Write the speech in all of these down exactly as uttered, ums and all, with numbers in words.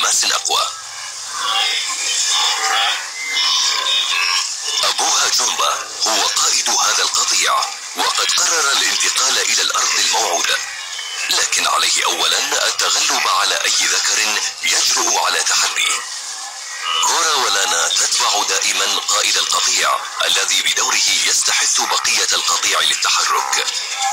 بحماس أقوى. أبوها جومبا هو قائد هذا القطيع، وقد قرر الانتقال إلى الأرض الموعودة، لكن عليه أولا التغلب على أي ذكر يجرؤ على تحديه. كورا ولانا تتبع دائما قائد القطيع الذي بدوره يستحث بقية القطيع للتحرك.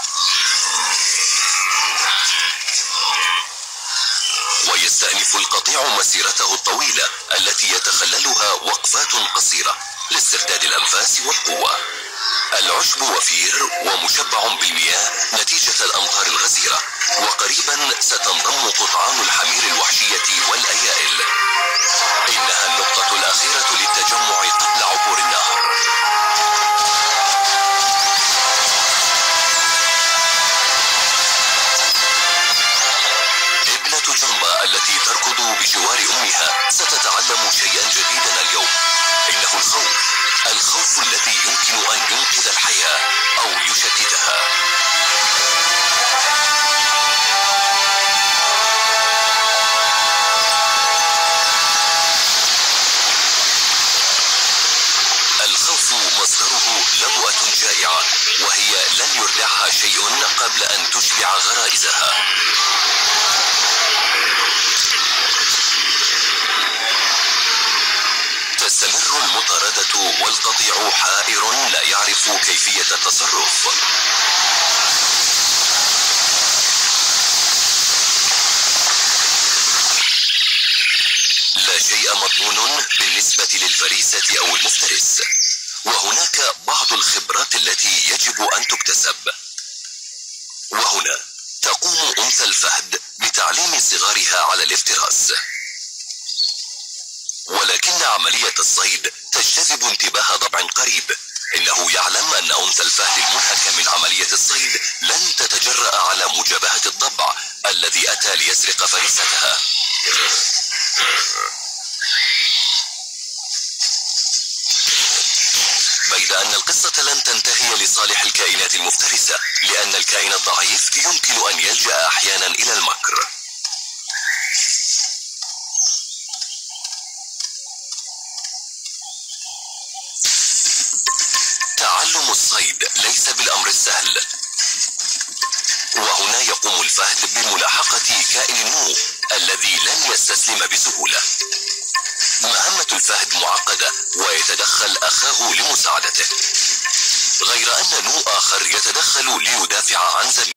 ويستأنف القطيع مسيرته الطويلة التي يتخللها وقفات قصيرة لاسترداد الأنفاس والقوة. العشب وفير ومشبع بالمياه نتيجة الأمطار الغزيرة، وقريبا ستنضم قطعان الحمير الوحشية والأيائل. إنها النقطة الأخيرة للتجمع قبل عبور النهر. ابنة جومبا التي تركض بجوار أمها ستتعلم شيئا جديدا اليوم. إنه الخوف، الخوف الذي يمكن أن ينقذ الحياة أو يشتتها. الخوف مصدره لبؤة جائعة، وهي لن يردعها شيء قبل أن تشبع غرائزها. تستمر المطاردة والقطيع حائر لا يعرف كيفية التصرف. لا شيء مضمون بالنسبة للفريسة أو المفترس، وهناك بعض الخبرات التي يجب أن تكتسب. وهنا تقوم أنثى الفهد بتعليم صغارها على الافتراس، ولكن عملية الصيد تجتذب انتباه ضبع قريب. إنه يعلم أن أنثى الفهد المنهكة من عملية الصيد لن تتجرأ على مجابهة الضبع الذي أتى ليسرق فريستها. بيد أن القصة لن تنتهي لصالح الكائنات المفترسة، لأن الكائن الضعيف يمكن أن يلجأ أحيانا إلى المكر. تعلم الصيد ليس بالأمر السهل، وهنا يقوم الفهد بملاحقة كائن النو الذي لن يستسلم بسهولة. مهمة الفهد معقدة، ويتدخل أخاه لمساعدته، غير أن نو آخر يتدخل ليدافع عن زميله.